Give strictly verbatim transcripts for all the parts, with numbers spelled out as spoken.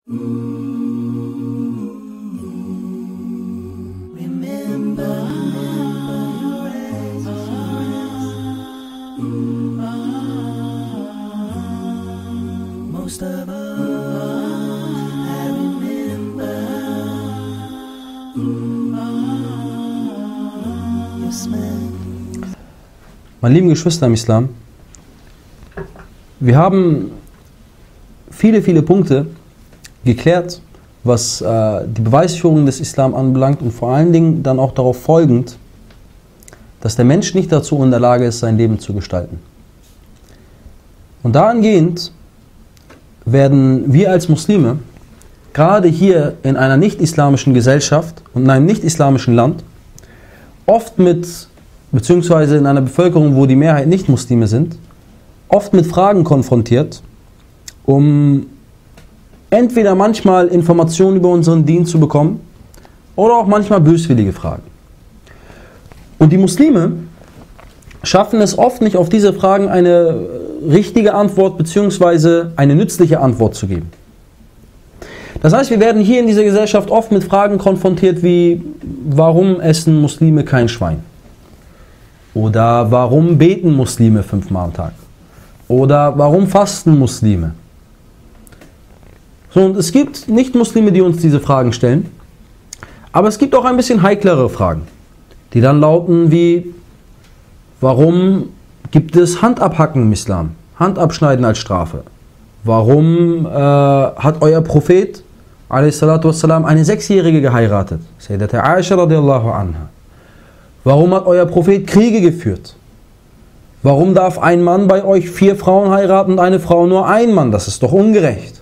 Meine lieben Geschwister im Islam, wir haben viele, viele Punkte geklärt, was äh, die Beweisführung des Islam anbelangt und vor allen Dingen dann auch darauf folgend, dass der Mensch nicht dazu in der Lage ist, sein Leben zu gestalten. Und dahingehend werden wir als Muslime, gerade hier in einer nicht-islamischen Gesellschaft und in einem nicht-islamischen Land, oft mit, beziehungsweise in einer Bevölkerung, wo die Mehrheit nicht Muslime sind, oft mit Fragen konfrontiert, um entweder manchmal Informationen über unseren Dien zu bekommen oder auch manchmal böswillige Fragen. Und die Muslime schaffen es oft nicht, auf diese Fragen eine richtige Antwort bzw. eine nützliche Antwort zu geben. Das heißt, wir werden hier in dieser Gesellschaft oft mit Fragen konfrontiert wie: Warum essen Muslime kein Schwein? Oder warum beten Muslime fünfmal am Tag? Oder warum fasten Muslime? So, und es gibt Nicht-Muslime, die uns diese Fragen stellen, aber es gibt auch ein bisschen heiklere Fragen, die dann lauten wie: Warum gibt es Handabhacken im Islam? Handabschneiden als Strafe? Warum äh, hat euer Prophet a s. eine Sechsjährige geheiratet? Sayyidat Aisha radiallahu anha. Warum hat euer Prophet Kriege geführt? Warum darf ein Mann bei euch vier Frauen heiraten und eine Frau nur ein Mann? Das ist doch ungerecht.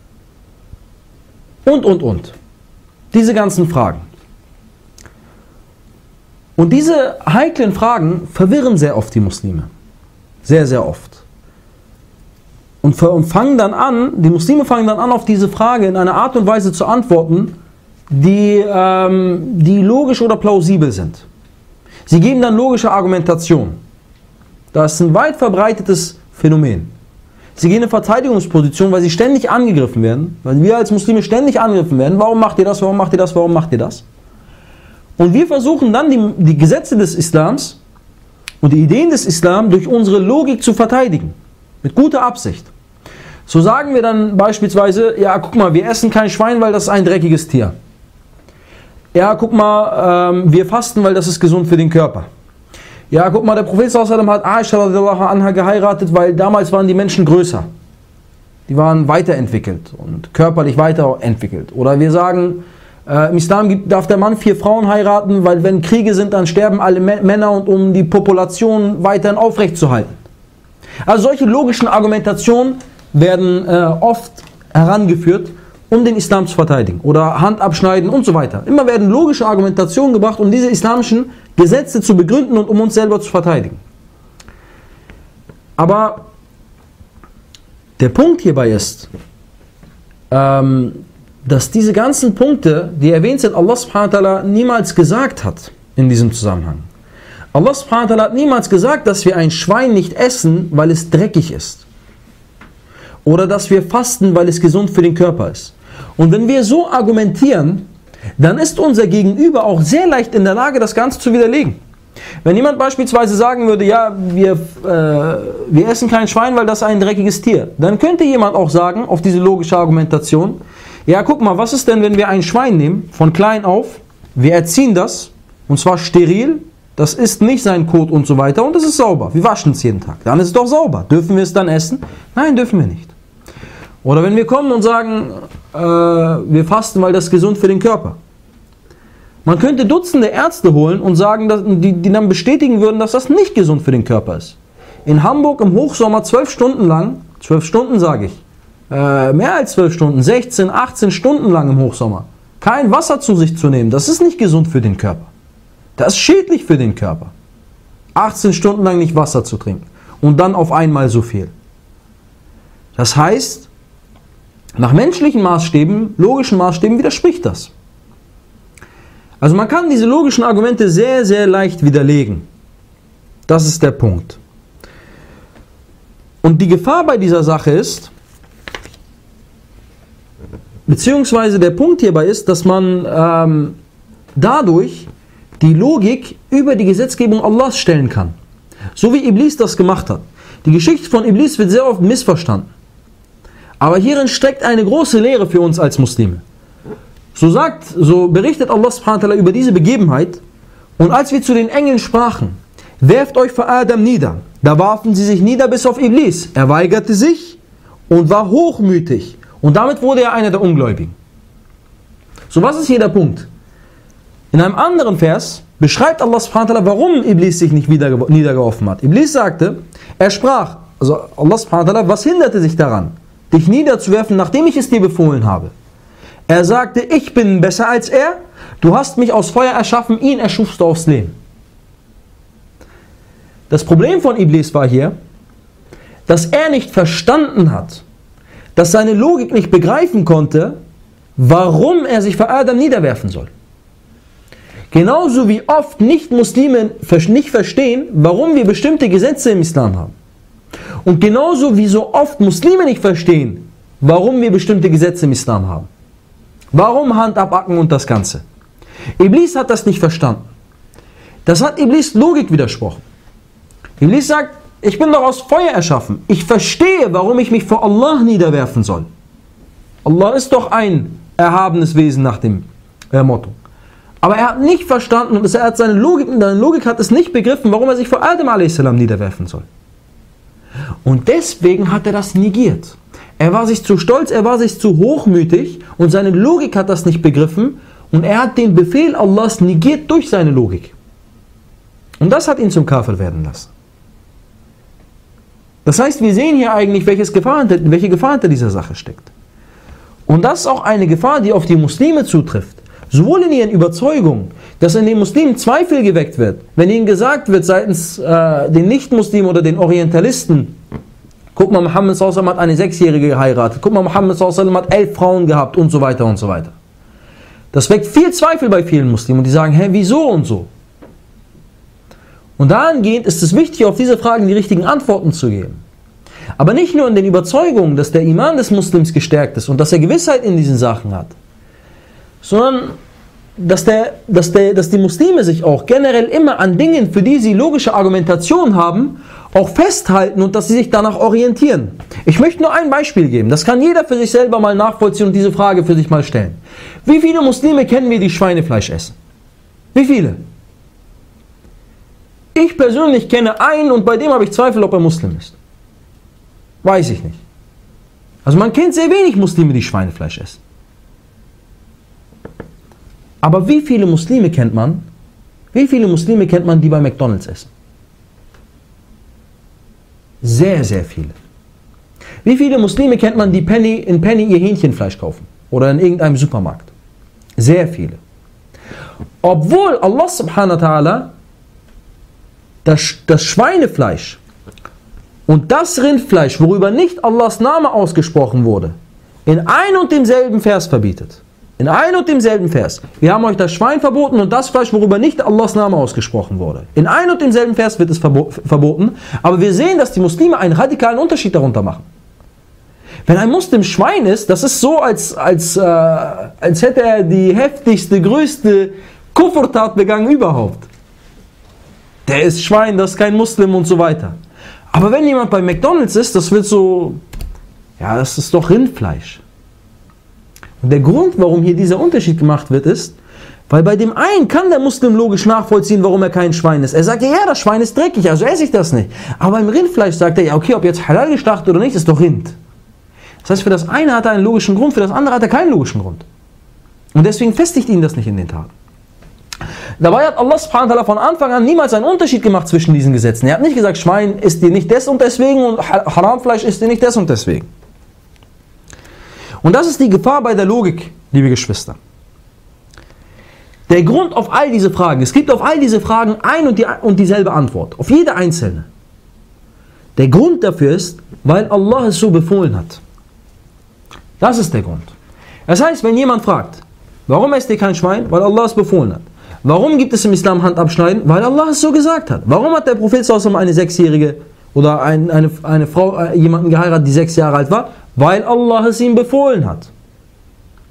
Und, und, und. Diese ganzen Fragen. Und diese heiklen Fragen verwirren sehr oft die Muslime. Sehr, sehr oft. Und fangen dann an, die Muslime fangen dann an, auf diese Frage in einer Art und Weise zu antworten, die, ähm, die logisch oder plausibel sind. Sie geben dann logische Argumentation. Das ist ein weit verbreitetes Phänomen. Sie gehen in Verteidigungsposition, weil sie ständig angegriffen werden, weil wir als Muslime ständig angegriffen werden. Warum macht ihr das, warum macht ihr das, warum macht ihr das? Und wir versuchen dann die, die Gesetze des Islams und die Ideen des Islam durch unsere Logik zu verteidigen. Mit guter Absicht. So sagen wir dann beispielsweise: Ja, guck mal, wir essen kein Schwein, weil das ist ein dreckiges Tier. Ja, guck mal, ähm, wir fasten, weil das ist gesund für den Körper. Ja, guck mal, der Prophet sallallahu alaihi wasallam hat Aisha radiallahu anha geheiratet, weil damals waren die Menschen größer. Die waren weiterentwickelt und körperlich weiterentwickelt. Oder wir sagen, äh, im Islam gibt, darf der Mann vier Frauen heiraten, weil wenn Kriege sind, dann sterben alle Männer, und um die Population weiterhin aufrechtzuerhalten. Also solche logischen Argumentationen werden äh, oft herangeführt, um den Islam zu verteidigen. Oder Hand abschneiden und so weiter. Immer werden logische Argumentationen gebracht, um diese islamischen Gesetze zu begründen und um uns selber zu verteidigen. Aber der Punkt hierbei ist, ähm, dass diese ganzen Punkte, die erwähnt sind, Allah subhanahu wa ta'ala niemals gesagt hat in diesem Zusammenhang. Allah subhanahu wa ta'ala hat niemals gesagt, dass wir ein Schwein nicht essen, weil es dreckig ist. Oder dass wir fasten, weil es gesund für den Körper ist. Und wenn wir so argumentieren, dann ist unser Gegenüber auch sehr leicht in der Lage, das Ganze zu widerlegen. Wenn jemand beispielsweise sagen würde: Ja, wir, äh, wir essen kein Schwein, weil das ist ein dreckiges Tier, dann könnte jemand auch sagen, auf diese logische Argumentation: Ja, guck mal, was ist denn, wenn wir ein Schwein nehmen, von klein auf, wir erziehen das, und zwar steril, das isst nicht sein Kot und so weiter, und es ist sauber, wir waschen es jeden Tag, dann ist es doch sauber. Dürfen wir es dann essen? Nein, dürfen wir nicht. Oder wenn wir kommen und sagen, äh, wir fasten, weil das ist gesund für den Körper. Man könnte Dutzende Ärzte holen und sagen, dass, die, die dann bestätigen würden, dass das nicht gesund für den Körper ist. In Hamburg im Hochsommer zwölf Stunden lang, zwölf Stunden sage ich, äh, mehr als zwölf Stunden, sechzehn, achtzehn Stunden lang im Hochsommer, kein Wasser zu sich zu nehmen, das ist nicht gesund für den Körper. Das ist schädlich für den Körper. achtzehn Stunden lang nicht Wasser zu trinken und dann auf einmal so viel. Das heißt, nach menschlichen Maßstäben, logischen Maßstäben widerspricht das. Also man kann diese logischen Argumente sehr, sehr leicht widerlegen. Das ist der Punkt. Und die Gefahr bei dieser Sache ist, beziehungsweise der Punkt hierbei ist, dass man ähm, dadurch die Logik über die Gesetzgebung Allahs stellen kann. So wie Iblis das gemacht hat. Die Geschichte von Iblis wird sehr oft missverstanden. Aber hierin steckt eine große Lehre für uns als Muslime. So sagt, so berichtet Allah subhanahu wa ta'ala über diese Begebenheit. Und als wir zu den Engeln sprachen, werft euch vor Adam nieder. Da warfen sie sich nieder bis auf Iblis. Er weigerte sich und war hochmütig. Und damit wurde er einer der Ungläubigen. So, was ist hier der Punkt? In einem anderen Vers beschreibt Allah subhanahu wa ta'ala, warum Iblis sich nicht niedergeworfen hat. Iblis sagte, er sprach, also Allah subhanahu wa ta'ala, was hinderte sich daran, dich niederzuwerfen, nachdem ich es dir befohlen habe? Er sagte, ich bin besser als er, du hast mich aus Feuer erschaffen, ihn erschufst du aufs Leben. Das Problem von Iblis war hier, dass er nicht verstanden hat, dass seine Logik nicht begreifen konnte, warum er sich vor Adam niederwerfen soll. Genauso wie oft Nicht-Muslime nicht verstehen, warum wir bestimmte Gesetze im Islam haben. Und genauso wie so oft Muslime nicht verstehen, warum wir bestimmte Gesetze im Islam haben. Warum Hand abhacken und das Ganze? Iblis hat das nicht verstanden. Das hat Iblis Logik widersprochen. Iblis sagt, ich bin doch aus Feuer erschaffen. Ich verstehe, warum ich mich vor Allah niederwerfen soll. Allah ist doch ein erhabenes Wesen nach dem äh, Motto. Aber er hat nicht verstanden und er hat seine Logik, seine Logik hat es nicht begriffen, warum er sich vor Adam a s. niederwerfen soll. Und deswegen hat er das negiert. Er war sich zu stolz, er war sich zu hochmütig und seine Logik hat das nicht begriffen und er hat den Befehl Allahs negiert durch seine Logik. Und das hat ihn zum Kafir werden lassen. Das heißt, wir sehen hier eigentlich, welches Gefahr, welche Gefahr hinter dieser Sache steckt. Und das ist auch eine Gefahr, die auf die Muslime zutrifft. Sowohl in ihren Überzeugungen, dass in den Muslimen Zweifel geweckt wird, wenn ihnen gesagt wird seitens äh, den Nicht-Muslimen oder den Orientalisten, guck mal, Muhammad sallallahu alaihi wasallam hat eine Sechsjährige geheiratet, guck mal, Muhammad sallallahu alaihi wasallam hat elf Frauen gehabt und so weiter und so weiter. Das weckt viel Zweifel bei vielen Muslimen und die sagen, hä, wieso und so. Und dahingehend ist es wichtig, auf diese Fragen die richtigen Antworten zu geben. Aber nicht nur in den Überzeugungen, dass der Iman des Muslims gestärkt ist und dass er Gewissheit in diesen Sachen hat, sondern dass, der, dass, der, dass die Muslime sich auch generell immer an Dingen, für die sie logische Argumentation haben, auch festhalten und dass sie sich danach orientieren. Ich möchte nur ein Beispiel geben, das kann jeder für sich selber mal nachvollziehen und diese Frage für sich mal stellen. Wie viele Muslime kennen wir, die Schweinefleisch essen? Wie viele? Ich persönlich kenne einen und bei dem habe ich Zweifel, ob er Muslim ist. Weiß ich nicht. Also man kennt sehr wenig Muslime, die Schweinefleisch essen. Aber wie viele Muslime kennt man, wie viele Muslime kennt man, die bei McDonald's essen? Sehr, sehr viele. Wie viele Muslime kennt man, die Penny, in Penny ihr Hähnchenfleisch kaufen? Oder in irgendeinem Supermarkt? Sehr viele. Obwohl Allah subhanahu wa ta'ala das, das Schweinefleisch und das Rindfleisch, worüber nicht Allahs Name ausgesprochen wurde, in ein und demselben Vers verbietet. In ein und demselben Vers. Wir haben euch das Schwein verboten und das Fleisch, worüber nicht Allahs Name ausgesprochen wurde. In ein und demselben Vers wird es verboten, aber wir sehen, dass die Muslime einen radikalen Unterschied darunter machen. Wenn ein Muslim Schwein ist, das ist so, als, als, äh, als hätte er die heftigste, größte Kufrtat begangen überhaupt. Der ist Schwein, das ist kein Muslim und so weiter. Aber wenn jemand bei McDonald's ist, das wird so, ja, das ist doch Rindfleisch. Und der Grund, warum hier dieser Unterschied gemacht wird, ist, weil bei dem einen kann der Muslim logisch nachvollziehen, warum er kein Schwein ist. Er sagt, ja, ja, das Schwein ist dreckig, also esse ich das nicht. Aber beim Rindfleisch sagt er, ja, okay, ob jetzt halal geschlachtet oder nicht, ist doch Rind. Das heißt, für das eine hat er einen logischen Grund, für das andere hat er keinen logischen Grund. Und deswegen festigt ihn das nicht in den Taten. Dabei hat Allah subhanahu wa ta'ala von Anfang an niemals einen Unterschied gemacht zwischen diesen Gesetzen. Er hat nicht gesagt, Schwein isst dir nicht des und deswegen und Haramfleisch isst dir nicht des und deswegen. Und das ist die Gefahr bei der Logik, liebe Geschwister. Der Grund auf all diese Fragen, es gibt auf all diese Fragen ein und, die, und dieselbe Antwort, auf jede einzelne. Der Grund dafür ist, weil Allah es so befohlen hat. Das ist der Grund. Das heißt, wenn jemand fragt, warum esst ihr kein Schwein? Weil Allah es befohlen hat. Warum gibt es im Islam Hand abschneiden? Weil Allah es so gesagt hat. Warum hat der Prophet eine Sechsjährige oder ein, eine, eine Frau, jemanden geheiratet, die sechs Jahre alt war? Weil Allah es ihm befohlen hat.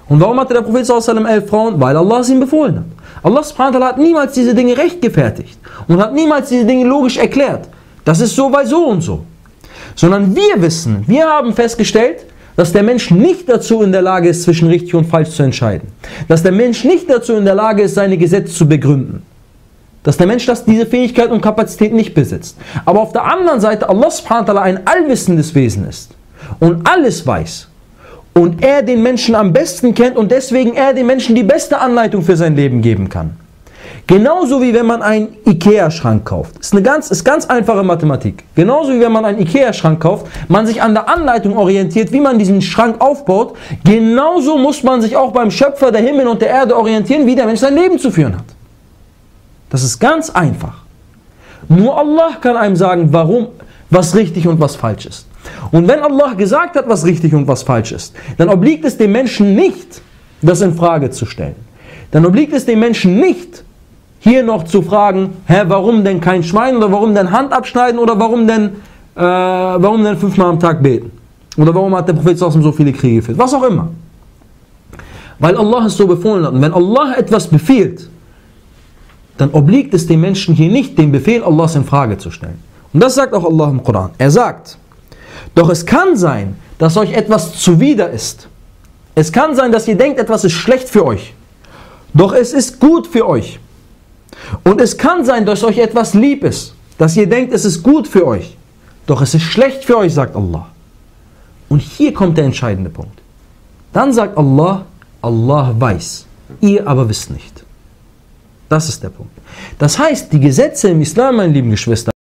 Und warum hatte der Prophet sallallahu alaihi wasallam elf Frauen? Weil Allah es ihm befohlen hat. Allah subhanahu wa ta'ala hat niemals diese Dinge rechtgefertigt und hat niemals diese Dinge logisch erklärt. Das ist so, weil so und so. Sondern wir wissen, wir haben festgestellt, dass der Mensch nicht dazu in der Lage ist, zwischen richtig und falsch zu entscheiden. Dass der Mensch nicht dazu in der Lage ist, seine Gesetze zu begründen. Dass der Mensch das, diese Fähigkeit und Kapazität nicht besitzt. Aber auf der anderen Seite Allah subhanahu wa ta'ala ein allwissendes Wesen ist und alles weiß. Und er den Menschen am besten kennt und deswegen er den Menschen die beste Anleitung für sein Leben geben kann. Genauso wie wenn man einen Ikea-Schrank kauft. Ist eine ganz, ist ganz einfache Mathematik. Genauso wie wenn man einen Ikea-Schrank kauft, man sich an der Anleitung orientiert, wie man diesen Schrank aufbaut. Genauso muss man sich auch beim Schöpfer der Himmel und der Erde orientieren, wie der Mensch sein Leben zu führen hat. Das ist ganz einfach. Nur Allah kann einem sagen, warum, was richtig und was falsch ist. Und wenn Allah gesagt hat, was richtig und was falsch ist, dann obliegt es dem Menschen nicht, das in Frage zu stellen. Dann obliegt es dem Menschen nicht, hier noch zu fragen, hä, warum denn kein Schwein oder warum denn Hand abschneiden oder warum denn, äh, warum denn fünfmal am Tag beten. Oder warum hat der Prophet so viele Kriege geführt. Was auch immer. Weil Allah es so befohlen hat. Und wenn Allah etwas befiehlt, dann obliegt es den Menschen hier nicht, den Befehl Allahs in Frage zu stellen. Und das sagt auch Allah im Koran. Er sagt, doch es kann sein, dass euch etwas zuwider ist. Es kann sein, dass ihr denkt, etwas ist schlecht für euch. Doch es ist gut für euch. Und es kann sein, dass euch etwas lieb ist. Dass ihr denkt, es ist gut für euch. Doch es ist schlecht für euch, sagt Allah. Und hier kommt der entscheidende Punkt. Dann sagt Allah, Allah weiß. Ihr aber wisst nicht. Das ist der Punkt. Das heißt, die Gesetze im Islam, meine lieben Geschwister,